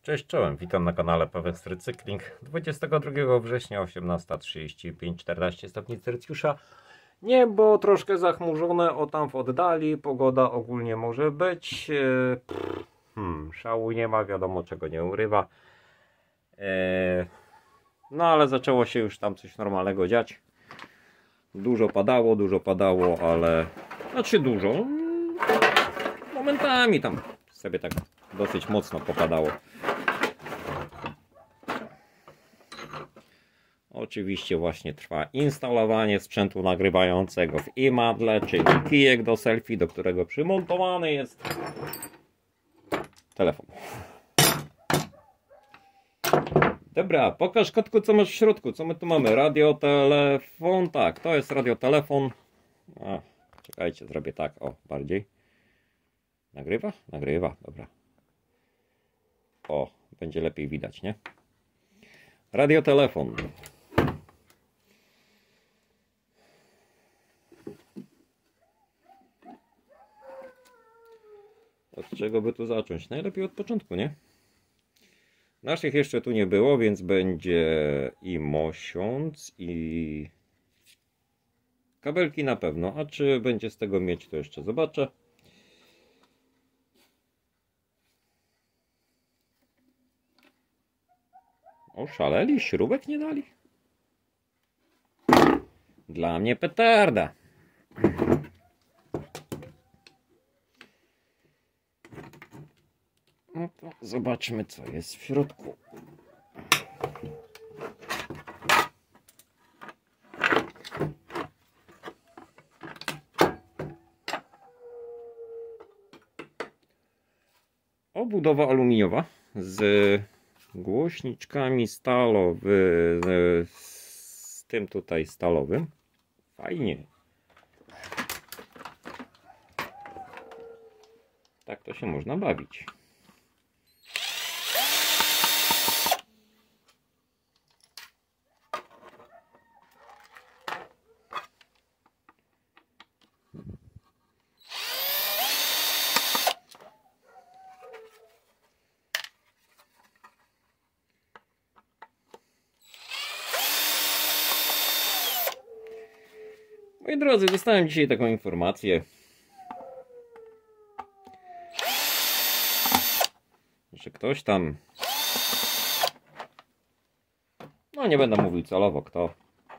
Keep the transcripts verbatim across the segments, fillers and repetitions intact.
Cześć, czołem, witam na kanale Paweł Recykling. dwudziestego drugiego września, osiemnasta trzydzieści pięć, czternaście stopni Celsjusza. Niebo troszkę zachmurzone, o tam w oddali, pogoda ogólnie może być. Hmm, szału nie ma, wiadomo czego nie urywa. No ale zaczęło się już tam coś normalnego dziać. Dużo padało, dużo padało, ale... Znaczy dużo. Momentami tam sobie tak dosyć mocno popadało. Oczywiście właśnie trwa instalowanie sprzętu nagrywającego w iMadle, czyli kijek do selfie, do którego przymontowany jest telefon. Dobra, pokaż kotku, co masz w środku. Co my tu mamy? Radiotelefon. Tak, to jest radiotelefon. A, czekajcie, zrobię tak, o, bardziej. Nagrywa? Nagrywa, dobra. O, będzie lepiej widać, nie? Radiotelefon. Od czego by tu zacząć? Najlepiej od początku, nie? Naszych jeszcze tu nie było, więc będzie i mosiąc, i kabelki na pewno. A czy będzie z tego mieć, to jeszcze zobaczę. O, szaleli? Śrubek nie dali? Dla mnie petarda. No to zobaczmy, co jest w środku. Obudowa aluminiowa z głośniczkami stalowymi, z tym tutaj stalowym. Fajnie. Tak to się można bawić. Moi drodzy, dostałem dzisiaj taką informację, że ktoś tam, no nie będę mówił celowo kto,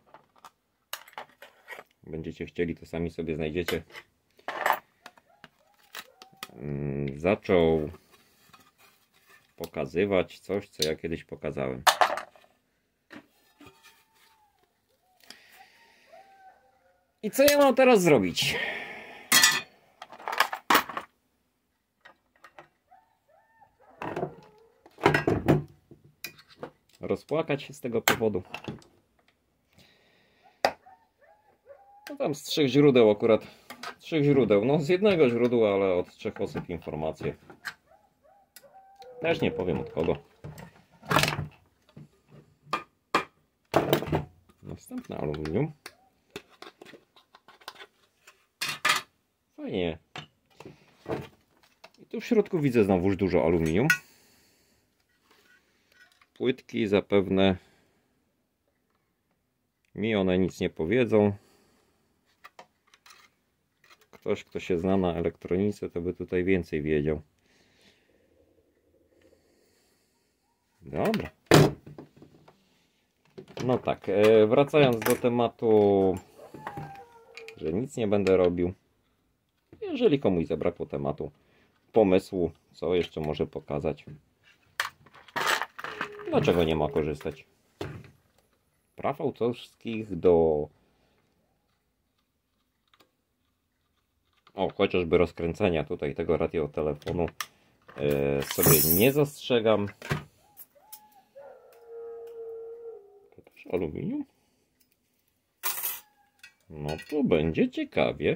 będziecie chcieli, to sami sobie znajdziecie, zaczął pokazywać coś, co ja kiedyś pokazałem. I co ja mam teraz zrobić? Rozpłakać się z tego powodu. No tam z trzech źródeł akurat. Trzech źródeł. No z jednego źródła, ale od trzech osób informacje. Też nie powiem od kogo. Następne aluminium. Fajnie. I tu w środku widzę znowuż dużo aluminium. Płytki zapewne mi one nic nie powiedzą. Ktoś, kto się zna na elektronice, to by tutaj więcej wiedział. Dobra. No tak, wracając do tematu, że nic nie będę robił. Jeżeli komuś zabrakło tematu, pomysłu, co jeszcze może pokazać, dlaczego nie ma korzystać? Praw autorskich do... O, chociażby rozkręcenia tutaj tego radiotelefonu yy, sobie nie zastrzegam. To też aluminium? No to będzie ciekawie.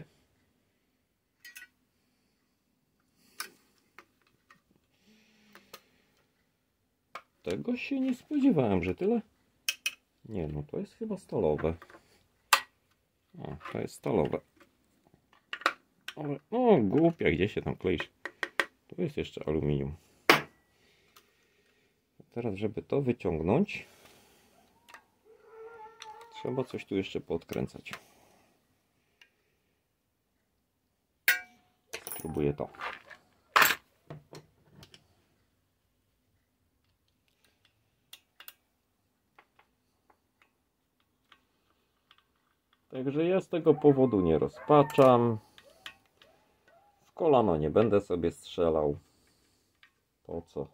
Tego się nie spodziewałem, że tyle. Nie, no to jest chyba stalowe. O, to jest stalowe. Ale, no głupia, gdzie się tam kleisz. Tu jest jeszcze aluminium. teraz, żeby to wyciągnąć, trzeba coś tu jeszcze podkręcać. Spróbuję to. Także ja z tego powodu nie rozpaczam. W kolano nie będę sobie strzelał. Po co?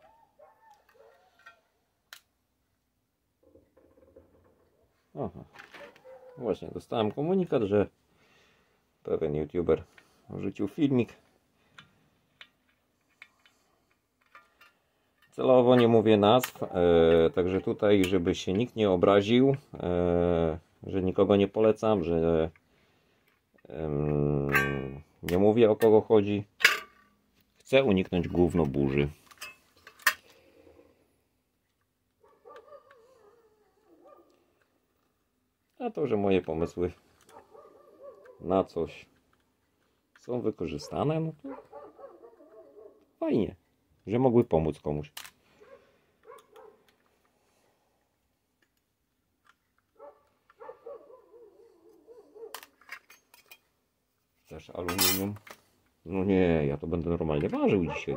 Aha. Właśnie dostałem komunikat, że pewien youtuber wrzucił filmik. Celowo nie mówię nazw, e, także tutaj, żeby się nikt nie obraził, e, że nikogo nie polecam, że e, nie mówię, o kogo chodzi. Chcę uniknąć gówno burzy. A to, że moje pomysły na coś są wykorzystane, no to fajnie, że mogły pomóc komuś. Też aluminium. No nie, ja to będę normalnie ważył dzisiaj.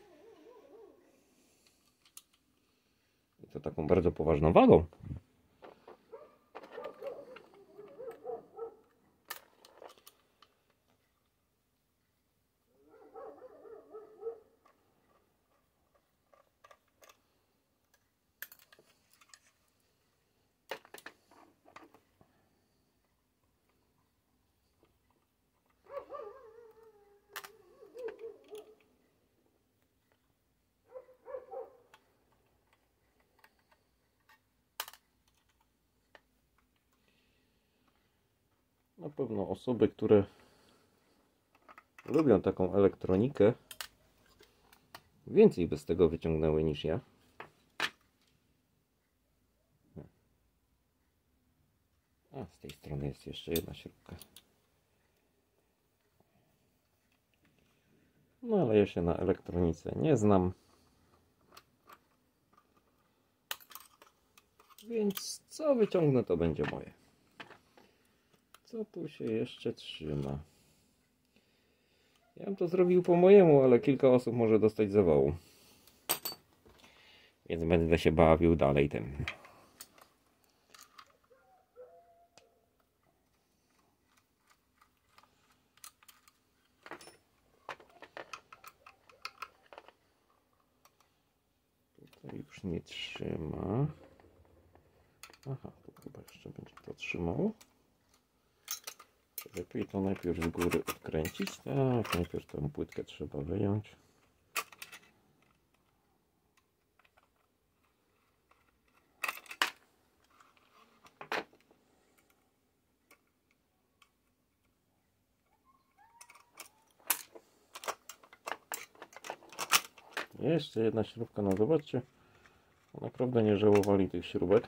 I to taką bardzo poważną wagą. Na pewno osoby, które lubią taką elektronikę, więcej by z tego wyciągnęły niż ja. A z tej strony jest jeszcze jedna śrubka. No ale ja się na elektronice nie znam. Więc co wyciągnę, to będzie moje. Co tu się jeszcze trzyma? Ja bym to zrobił po mojemu, ale kilka osób może dostać zawału. Więc będę się bawił dalej tym. Tutaj już nie trzyma. Aha, tu chyba jeszcze będzie to trzymało. Lepiej to najpierw z góry odkręcić. Tak, najpierw tę płytkę trzeba wyjąć. Jeszcze jedna śrubka, no zobaczcie. Naprawdę nie żałowali tych śrubek.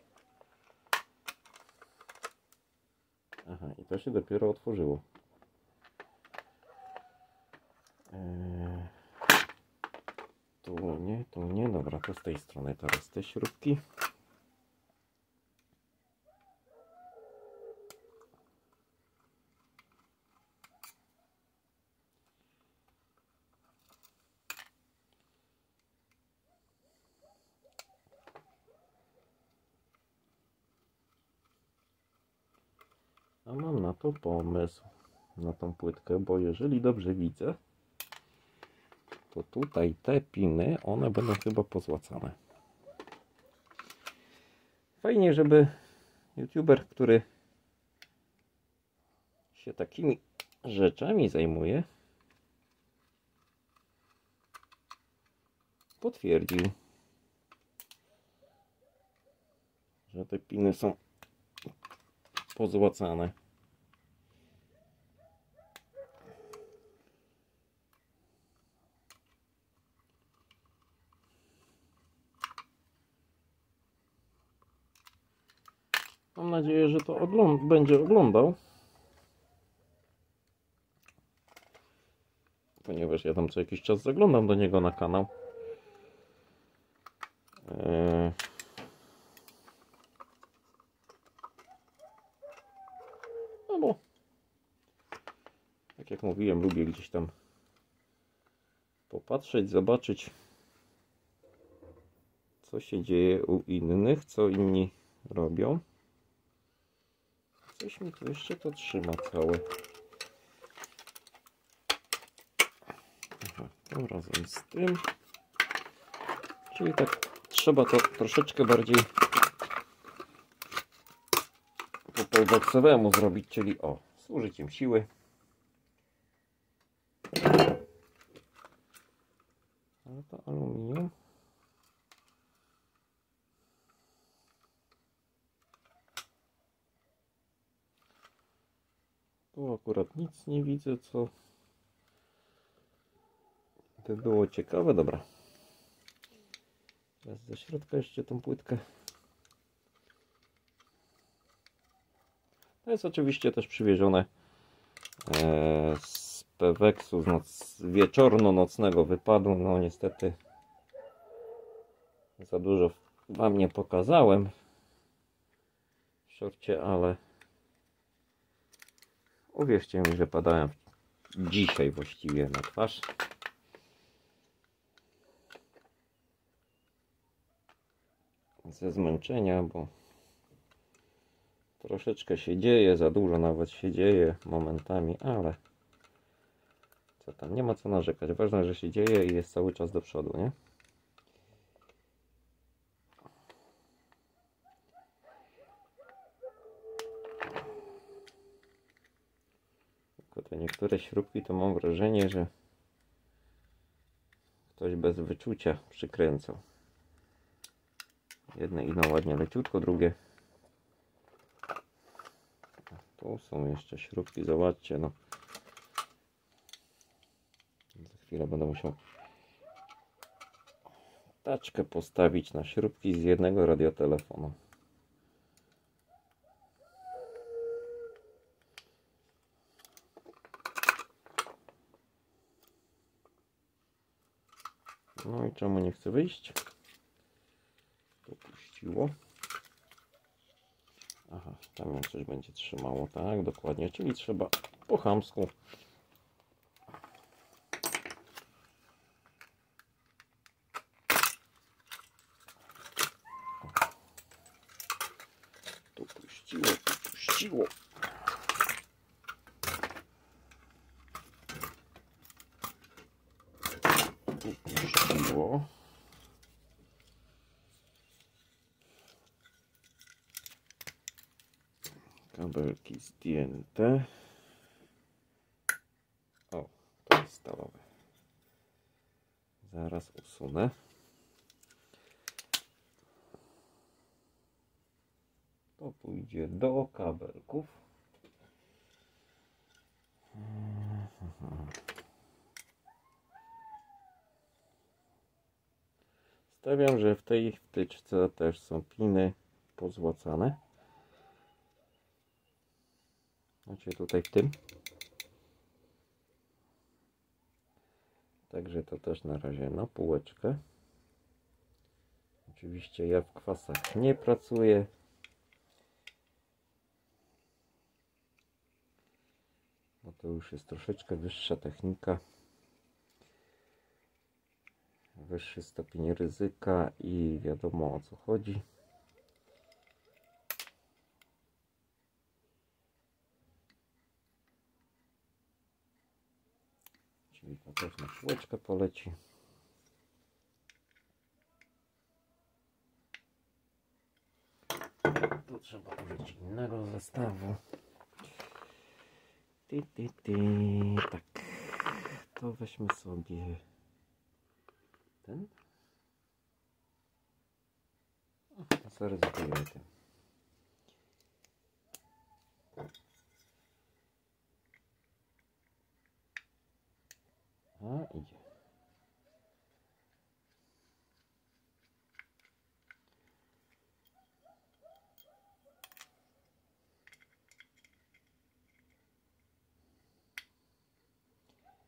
Aha, i to się dopiero otworzyło. Eee, tu nie, tu nie. Dobra, to z tej strony teraz te śrubki. A mam na to pomysł, na tą płytkę, bo jeżeli dobrze widzę, to tutaj te piny, one będą chyba pozłacane. Fajnie, żeby youtuber, który się takimi rzeczami zajmuje, potwierdził, że te piny są pozłacane. Mam nadzieję, że to ogląd będzie oglądał, ponieważ ja tam co jakiś czas zaglądam do niego na kanał. Eee... No bo tak jak mówiłem, lubię gdzieś tam popatrzeć, zobaczyć, co się dzieje u innych, co inni robią. Coś mi tu jeszcze to trzyma całe. Aha, to razem z tym. Czyli tak trzeba to troszeczkę bardziej po polwaksowemu zrobić, czyli o, z użyciem siły. Ale to aluminium. Tu akurat nic nie widzę, co by było ciekawe. Dobra. Teraz ze środka jeszcze tą płytkę. To jest oczywiście też przywiezione e, z Peweksu, z noc, wieczorno-nocnego wypadu. No niestety za dużo wam nie pokazałem w szorcie, ale uwierzcie mi, że padałem dzisiaj właściwie na twarz. Ze zmęczenia, bo troszeczkę się dzieje, za dużo nawet się dzieje momentami, ale co tam, nie ma co narzekać. Ważne, że się dzieje i jest cały czas do przodu, nie? Tylko te niektóre śrubki to mam wrażenie, że ktoś bez wyczucia przykręcał. Jedne idą ładnie leciutko, drugie. Tu są jeszcze śrubki, zobaczcie, no. Za chwilę będę musiał taczkę postawić na śrubki z jednego radiotelefonu. No i czemu nie chce wyjść? Puściło. Aha, tam ją coś będzie trzymało, tak, dokładnie, czyli trzeba po chamsku. Tu puściło, tu puściło. Tu puściło. Kabelki zdjęte. O, to jest stalowe. Zaraz usunę. To pójdzie do kabelków. Stawiam, że w tej wtyczce też są piny pozłacane. Macie tutaj w tym. Także to też na razie na półeczkę. Oczywiście ja w kwasach nie pracuję. Bo to już jest troszeczkę wyższa technika. Wyższy stopień ryzyka i wiadomo, o co chodzi. Czyli to też na półeczkę poleci. Tu trzeba użyć innego zestawu. Ty, ty, ty. Tak. To weźmy sobie ten. O, zaryzykujemy tym. A, idzie.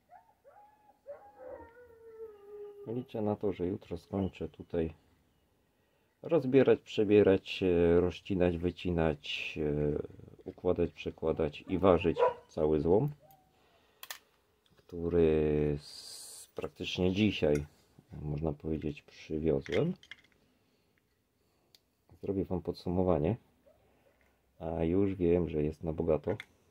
Liczę na to, że jutro skończę tutaj rozbierać, przebierać, e, rozcinać, wycinać, e, układać, przekładać i ważyć cały złom, który z, praktycznie dzisiaj, można powiedzieć, przywiozłem. Zrobię Wam podsumowanie, a już wiem, że jest na bogato.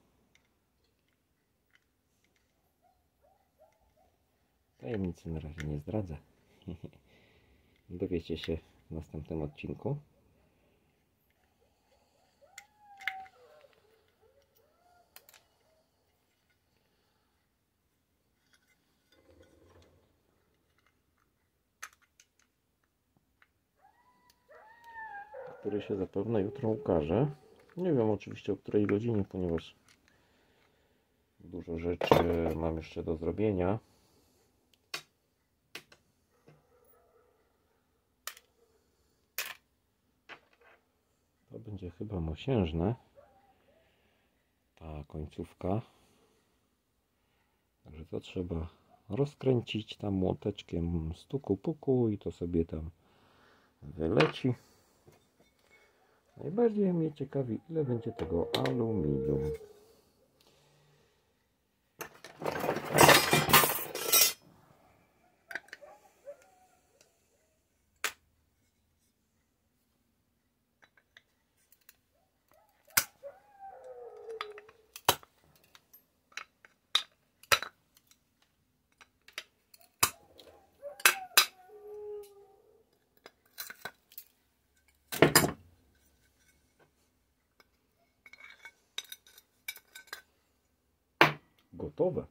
Tajemnicy na razie nie zdradzę. Dowiecie się w następnym odcinku. Który się zapewne jutro ukaże. Nie wiem oczywiście o której godzinie, ponieważ dużo rzeczy mam jeszcze do zrobienia. To będzie chyba mosiężne, ta końcówka. Także to trzeba rozkręcić tam młoteczkiem stuku puku i to sobie tam wyleci. Najbardziej mnie ciekawi, ile będzie tego aluminium. Gotowe.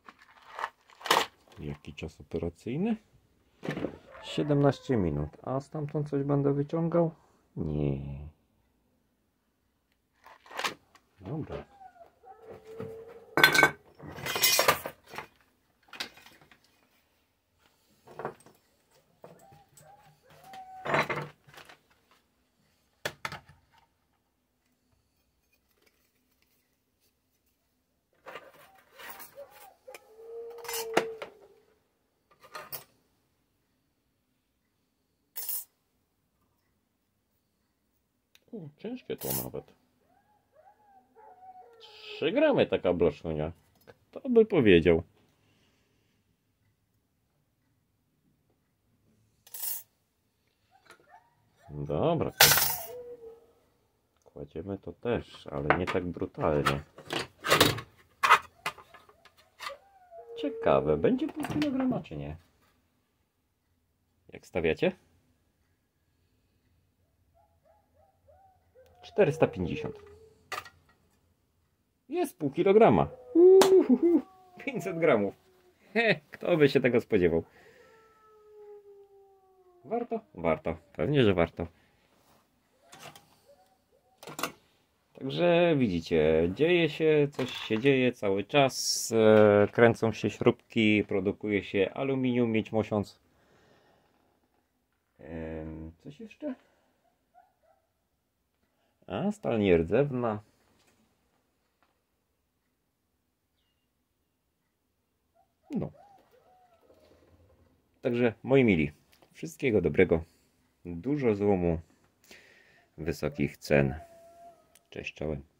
Jaki czas operacyjny? siedemnaście minut. A stamtąd coś będę wyciągał? Nie. Dobra. U, ciężkie to nawet. trzy gramy taka blaszunia. Kto by powiedział? Dobra. Kładziemy to też, ale nie tak brutalnie. Ciekawe, będzie pół kilograma czy nie? Jak stawiacie? czterysta pięćdziesiąt. Jest pół kilograma. Uhuhu, pięćset gramów. He, kto by się tego spodziewał? Warto? Warto. Pewnie, że warto. Także widzicie, dzieje się, coś się dzieje cały czas. E, kręcą się śrubki, produkuje się aluminium, miedź mosiąc. E, coś jeszcze? A, stal nierdzewna. No. Także moi mili, wszystkiego dobrego. Dużo złomu, wysokich cen. Cześć, czołem.